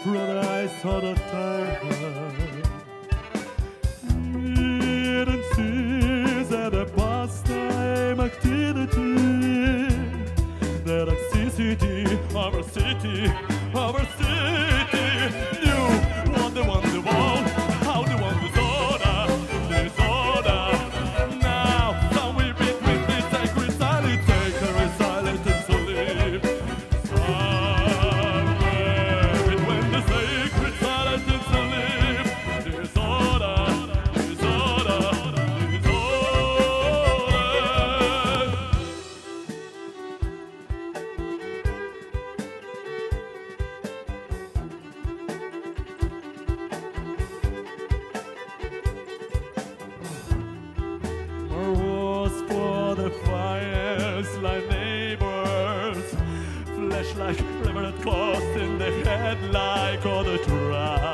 from the eyes of the tiger. It seems that the pastime activity, the toxicity of our city, you want the wall, how the one disorder. Now, somewhere between this sacred silence, sacred silence and sleep. Somewhere between the sacred silence and sleep, disorder. For the fires like neighbors, flesh like riveted close in the head like all the dry.